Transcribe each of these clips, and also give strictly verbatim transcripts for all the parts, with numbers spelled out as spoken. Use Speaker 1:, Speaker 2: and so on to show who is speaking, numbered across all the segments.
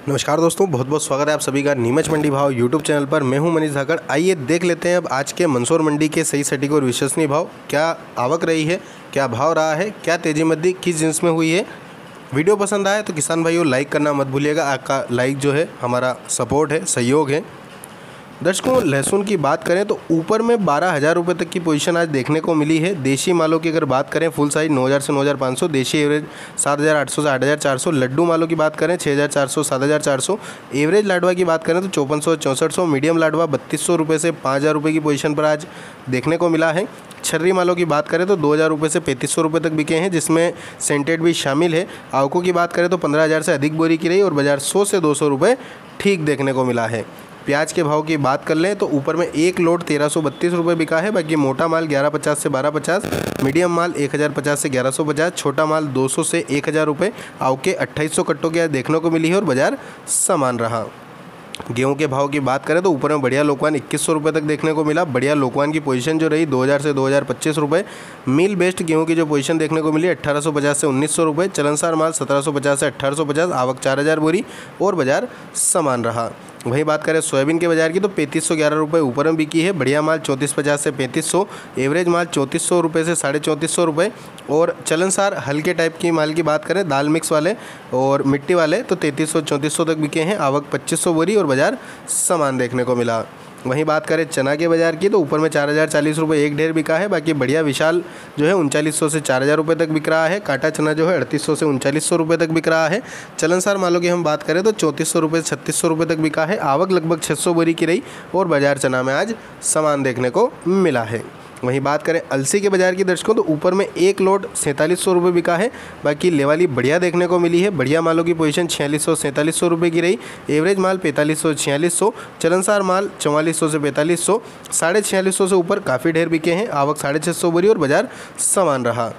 Speaker 1: नमस्कार दोस्तों, बहुत बहुत स्वागत है आप सभी का नीमच मंडी भाव यूट्यूब चैनल पर। मैं हूं मनीष धाकड़। आइए देख लेते हैं अब आज के मंदसौर मंडी के सही सटीक और विश्वसनीय भाव। क्या आवक रही है, क्या भाव रहा है, क्या तेजी मंदी किस जिन्स में हुई है। वीडियो पसंद आए तो किसान भाइयों लाइक करना मत भूलिएगा। आपका लाइक जो है हमारा सपोर्ट है, सहयोग है। दर्शकों, लहसुन की बात करें तो ऊपर में बारह हज़ार रुपये तक की पोजीशन आज देखने को मिली है। देशी मालों की अगर बात करें फुल साइज नौ हज़ार से नौ हज़ार पाँच सौ, देशी एवरेज सात हज़ार आठ सौ से आठ हज़ार चार सौ, लड्डू मालों की बात करें छः हज़ार चार सौ सात हज़ार चार सौ, एवरेज लाडवा की बात करें तो चौपन सौ चौंसठ सौ, मीडियम लाडवा बत्तीस सौ रुपये से पाँच हज़ार रुपये की पोजीशन पर आज देखने को मिला है। छर्री मालों की बात करें तो दो हज़ार रुपये से पैंतीस सौ रुपये तक बिके हैं, जिसमें सेंटेड भी शामिल है। आवकों की बात करें तो पंद्रह हज़ार से अधिक बोरी की रही और बाजार सौ से दो सौ रुपये ठीक देखने को मिला है। प्याज के भाव की बात कर लें तो ऊपर में एक लोड तेरह सौ बत्तीस रुपये बिका है। बाकी मोटा माल ग्यारह पचास से बारह पचास, मीडियम माल एक हज़ार पचास से ग्यारह सौ पचास, छोटा माल दो सौ से एक हज़ार रुपये। आवके अट्ठाईस सौ कट्टों की आज देखने को मिली है और बाजार समान रहा। गेहूं के भाव की बात करें तो ऊपर में बढ़िया लोकवान इक्कीस सौ रुपये तक देखने को मिला। बढ़िया लोकवान की पोजीशन जो रही दो हज़ार से दो हज़ार पच्चीस रुपये। मिल बेस्ट गेहूं की जो पोजीशन देखने को मिली अट्ठारह सौ पचास से उन्नीस सौ रुपये। चलनसार माल सत्रह सौ पचास से अट्ठारह सौ पचास, आवक चार हज़ार बोरी और बाजार समान रहा। वहीं बात करें सोयाबीन के बाजार की तो पैंतीस सौ ग्यारह रुपये ऊपर में बिकी है। बढ़िया माल चौंतीस पचास से पैंतीस सौ, एवरेज माल चौंतीस सौ रुपये से साढ़े चौंतीस सौ रुपये। और चलनसार हल्के टाइप की माल की बात करें दाल मिक्स वाले और मिट्टी वाले तो तैंतीस सौ चौंतीस सौ तक बिके हैं। आवक पच्चीस सौ बोरी और बाजार समान देखने को मिला। वहीं बात करें चना के बाजार की तो ऊपर में चार हज़ार चालीस रुपये एक ढेर बिका है। बाकी बढ़िया विशाल जो है उनचालीस सौ से चार हज़ार रुपये तक बिक रहा है। काटा चना जो है अड़तीस सौ से उनचालीस सौ रुपये तक बिक रहा है। चलनसार मालों की हम बात करें तो चौंतीस सौ रुपये से छत्तीस सौ रुपये तक बिका है। आवक लगभग छः सौ बोरी की रही और बाजार चना में आज समान देखने को मिला है। वहीं बात करें अलसी के बाजार की दर्शकों तो ऊपर में एक लोड सैंतालीस सौ रुपये बिका है। बाकी लेवाली बढ़िया देखने को मिली है। बढ़िया मालों की पोजीशन छियालीस सौ सैंतालीस सौ रुपये की रही। एवरेज माल पैंतालीस सौ छियालीस सौ, चलनसार माल चौवालीस सौ से पैंतालीस सौ, साढ़े छियालीस सौ से ऊपर काफ़ी ढेर बिके हैं। आवक साढ़े छः सौ बोरी और बाजार समान रहा।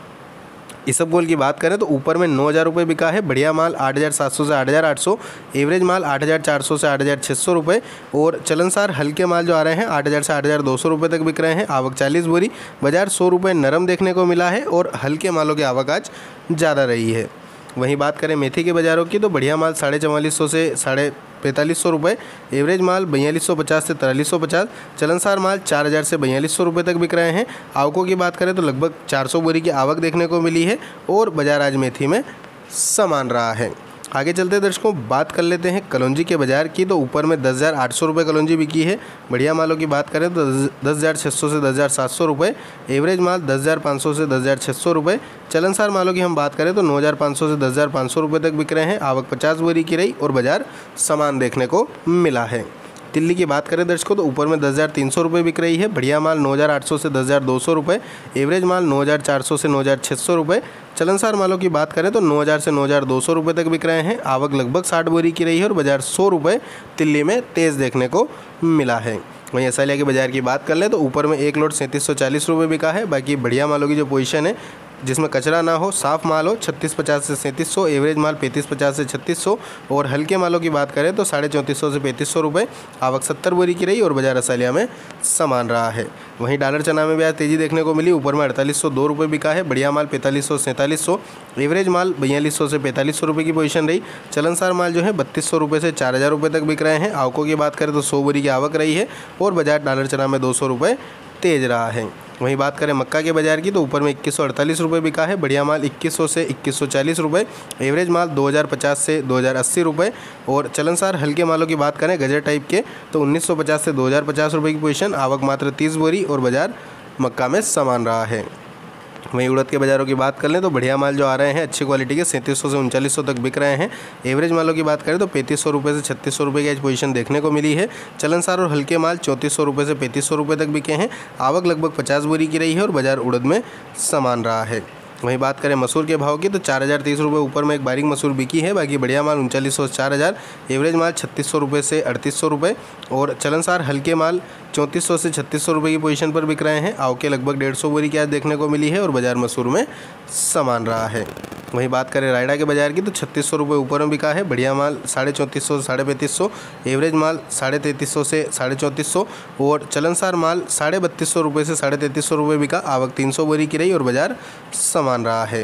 Speaker 1: इसबगोल की बात करें तो ऊपर में नौ हज़ार रुपये बिका है। बढ़िया माल आठ हज़ार सात सौ से आठ हज़ार आठ सौ, एवरेज माल आठ हज़ार चार सौ से आठ हज़ार छः सौ रुपये। और चलनसार हल्के माल जो आ रहे हैं आठ हज़ार से आठ हज़ार दो सौ रुपये तक बिक रहे हैं। आवक चालीस बोरी, बाजार सौ रुपये नरम देखने को मिला है और हल्के मालों की आवक आज ज़्यादा रही है। वहीं बात करें मेथी के बाज़ारों की तो बढ़िया माल साढ़े चवालीस सौ से साढ़े पैंतालीस सौ रुपये, एवरेज माल बयालीस सौ पचास से तिरालीस सौ पचास, चलनसार माल चार हज़ार से बयालीस सौ रुपये तक बिक रहे हैं। आवकों की बात करें तो लगभग चार सौ बोरी की आवक देखने को मिली है और बाजार आज मेथी में समान रहा है। आगे चलते दर्शकों बात कर लेते हैं कलौंजी के बाज़ार की तो ऊपर में दस हज़ार आठ सौ रुपये कलौंजी बिकी है। बढ़िया मालों की बात करें तो दस हज़ार छः सौ से दस हज़ार सात सौ रुपये, एवरेज माल दस हज़ार पाँच सौ से दस हज़ार छः सौ रुपये। चलनसार मालों की हम बात करें तो नौ हज़ार पाँच सौ से दस हज़ार पाँच सौ रुपये तक बिक रहे हैं। आवक पचास बोरी की रही और बाजार समान देखने को मिला है। तिल्ली की बात करें दर्शकों तो ऊपर में दस हज़ार तीन सौ रुपये बिक रही है। बढ़िया माल नौ हज़ार आठ सौ से दस हज़ार दो सौ रुपये, एवरेज माल नौ हज़ार चार सौ से नौ हज़ार छः सौ रुपये। चलनसार मालों की बात करें तो नौ हज़ार से नौ हज़ार दो सौ रुपये तक बिक रहे हैं। आवक लगभग साठ बोरी की रही है और बाजार सौ रुपये तिल्ली में तेज़ देखने को मिला है। वहीं असालिया के बाज़ार की बात कर लें तो ऊपर में एक लोड सैंतीस सौ चालीस रुपये बिका है। बाकी बढ़िया मालों की जो पोजीशन है जिसमें कचरा ना हो, साफ माल हो, छत्तीस पचास से सैंतीस सौ, एवरेज माल पैंतीस पचास से छत्तीस सौ। और हल्के मालों की बात करें तो साढ़े चौंतीस सौ से पैंतीस सौ रुपये। आवक सत्तर बोरी की रही और बाजार असालिया में समान रहा है। वहीं डॉलर चना में भी आज तेज़ी देखने को मिली। ऊपर में अड़तालीस सौ दो रुपये बिका है। बढ़िया माल पैंतालीस सौ सैंतालीस सौ, एवरेज माल बयालीस सौ से पैंतालीस सौ रुपये की पोजीशन रही। चलनसार माल जो है बत्तीस सौ रुपये से चार हज़ार रुपये तक बिक रहे हैं। आवकों की बात करें तो सौ बोरी की आवक रही है और बाजार डॉलर चना में दो सौ रुपये तेज रहा है। वहीं बात करें मक्का के बाज़ार की तो ऊपर में इक्कीस सौ अड़तालीस रुपये बिका है। बढ़िया माल इक्कीस सौ से इक्कीस सौ चालीस रुपये, एवरेज माल दो हज़ार पचास से दो हज़ार अस्सी रुपये। और चलनसार हल्के मालों की बात करें गजर टाइप के तो उन्नीस सौ पचास से दो हज़ार पचास रुपये की पोजीशन। आवक मात्र तीस बोरी और बाजार मक्का में समान रहा है। वहीं उड़द के बाज़ारों की बात कर लें तो बढ़िया माल जो आ रहे हैं अच्छी क्वालिटी के सैंतीस सौ से उनचालीस सौ तक बिक रहे हैं। एवरेज मालों की बात करें तो पैंतीस सौ रुपये से छत्तीस सौ रुपये की आज पोजीशन देखने को मिली है। चलनसार और हल्के माल चौंतीस सौ रुपये से पैंतीस सौ रुपये तक बिके हैं। आवक लगभग पचास बोरी की रही है और बाजार उड़द में समान रहा है। वहीं बात करें मसूर के भाव की तो चार हज़ार तीस रुपये ऊपर में एक बारीक मसूर बिकी है। बाकी बढ़िया माल उनचालीस सौ से चार हज़ार, एवरेज माल छत्तीस सौ रुपये से अड़तीस सौ रुपये। और चलनसार हल्के माल चौंतीस सौ से छत्तीस सौ रुपये की पोजीशन पर बिक रहे हैं। आवके लगभग डेढ़ सौ बोरी की आज देखने को मिली है और बाजार मसूर में समान रहा है। वहीं बात करें रायडा के बाज़ार की तो छत्तीस सौ रुपये ऊपर में बिका है। बढ़िया माल साढ़े चौंतीस सौ से साढ़े पैंतीस सौ, एवरेज माल साढ़े तैंतीस सौ से साढ़े चौंतीस सौ। और चलनसार माल साढ़े बत्तीस सौ रुपये से साढ़े तैंतीस सौ रुपये बिका। आवक तीन सौ बोरी की रही और बाजार समान रहा है।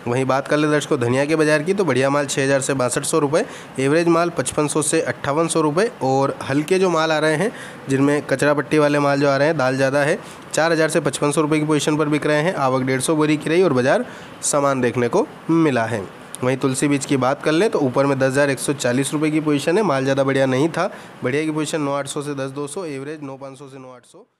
Speaker 1: वहीं बात कर ले दर्शकों धनिया के बाज़ार की, तो बढ़िया माल छः हज़ार से बासठ सौ रुपये, एवरेज माल पचपन सौ से अट्ठावन सौ रुपये, और हल्के जो माल आ रहे हैं जिनमें कचरा पट्टी वाले माल जो आ रहे हैं, दाल ज़्यादा है, चार हज़ार से पचपन सौ रुपये की पोजीशन पर बिक रहे हैं। आवक डेढ़ सौ बोरी की रही और बाज़ार समान देखने को मिला है। वहीं तुलसी बीज की बात कर लें तो ऊपर में दस हज़ार एक सौ चालीस रुपये की पोजीशन है, माल ज़्यादा बढ़िया नहीं था। बढ़िया की पोजीशन नौ आठ सौ से दस दो सौ, एवरेज नौ पाँच सौ से नौ आठ सौ